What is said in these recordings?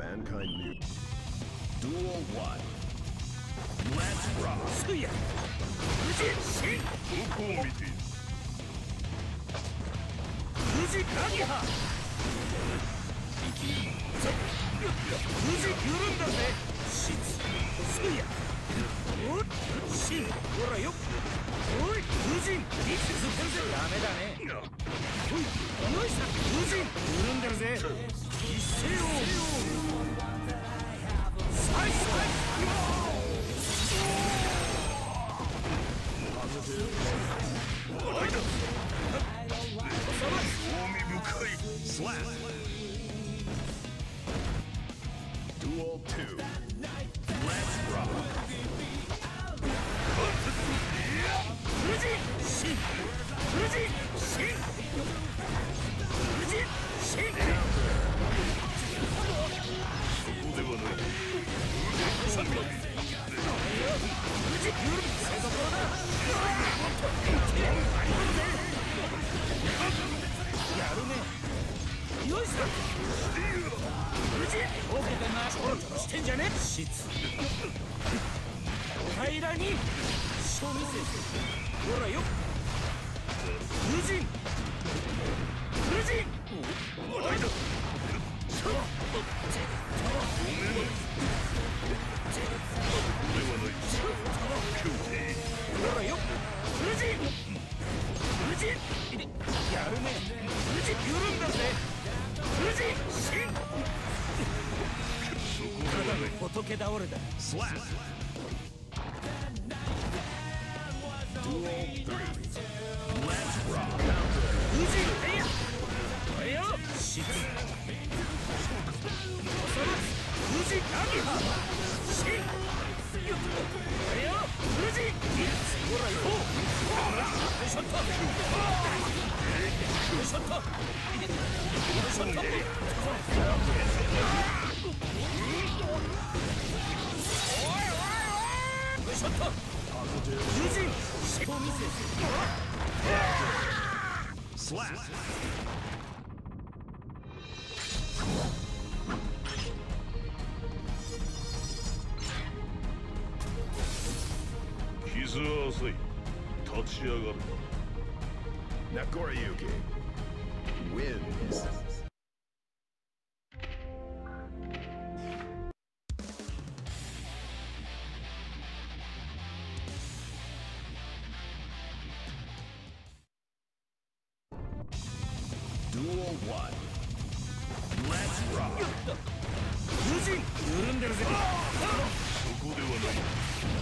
Mankind New Duel 1. Let's rock. すや無事シンどこを見ている。 無事鍵波無事緩んだぜシツすやおっシンほらよおい無人続けるぜダメだねおいよいさ無人緩んでるぜ一斉をサイス興味深い。 Slap. Duel 2. Let's rock. 無人シン無人シン無人シンそこではない。 無人緩むせどころだやるねよいしょ無事ボケてなトロトロしてんじゃねシツ平らにショ見せてほらよ無人無人おいだほらよ無人無人やるね無人緩んだぜ無人シンただの仏倒れだ Slap. Duel 3. Let's rock. 無人えやおいよシツ無人何はシンおいよ無人ほらよよいしょっとよいしょっとよいしょっとよいしょっと無人シン見せ Slap. 傷は浅い。立ち上がる。 Nakorayuki wins. Duel 1. Let's rock. 無人緩んでるぜそこではない。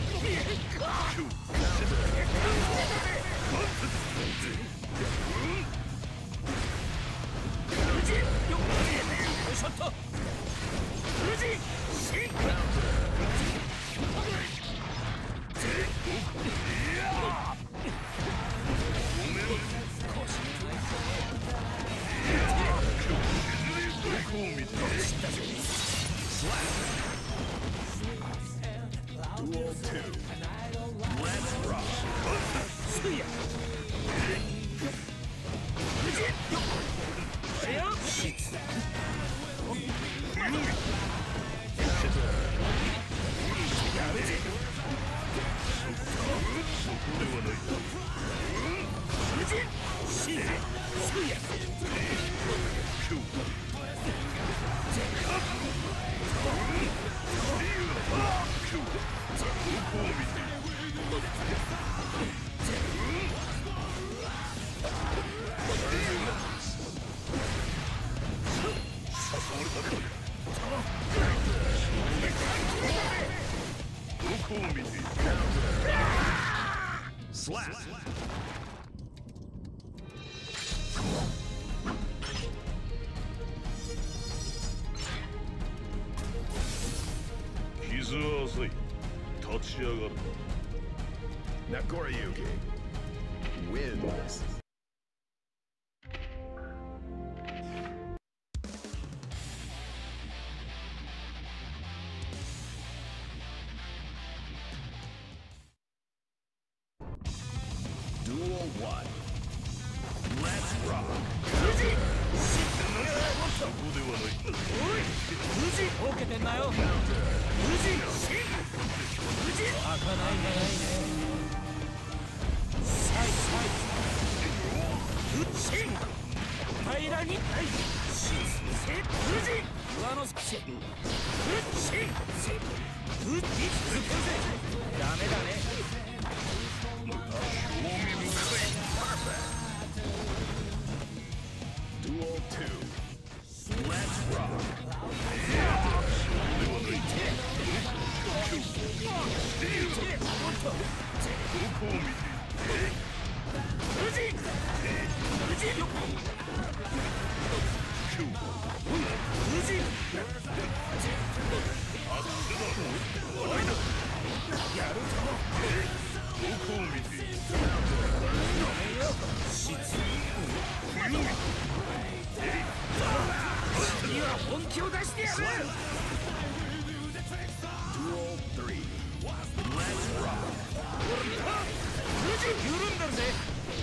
無人よいしょっと無人シンどこを見ている。 Duel 2. Let's rock. すや無人よこれよシツやるぜそこではない。 無人シンすやどこを見ている。どこを見ている。 Slap. 傷は浅い。立ち上がる。 Nakorayuki wins. Duel 1. Let's rock. 無人そこではない。 おい無人オー平らにしせ無人上のせしせうっダメだね Duel 2. Let's rock. 次は本気を出してやる Duel 3. Let's rock. 緩んだぜ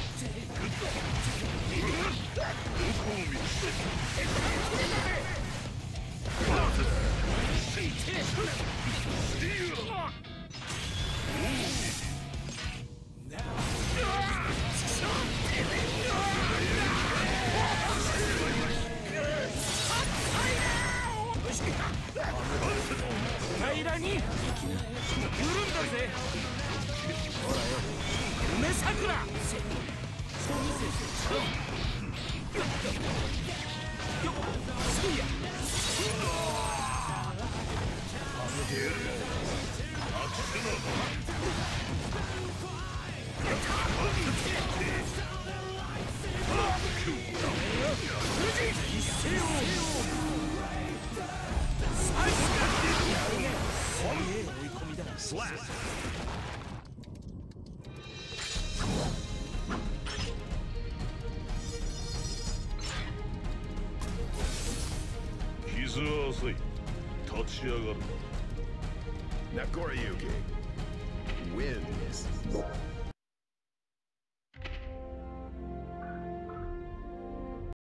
平らに緩んだぜほらよ梅桜 Slap. 傷は浅い。立ち上がる。 Nakorayuki wins.